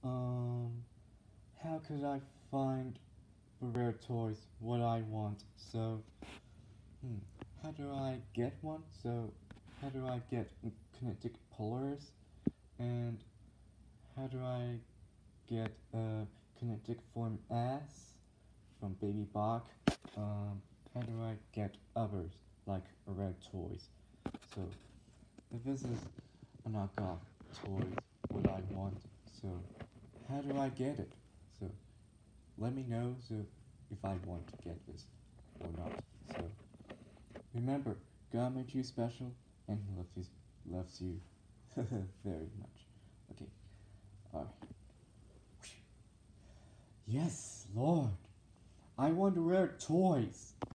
Um, how could I find for rare toys what I want? So, how do I get one? So, how do I get kinetic Polaris? And how do I get kinetic Form S from Baby Bach? How do I get others like rare toys? So, if this is a knockoff toys, what I want, so how do I get it? So let me know so if I want to get this or not. So remember, God made you special and he loves you very much. Okay, alright. Yes, Lord, I want rare toys.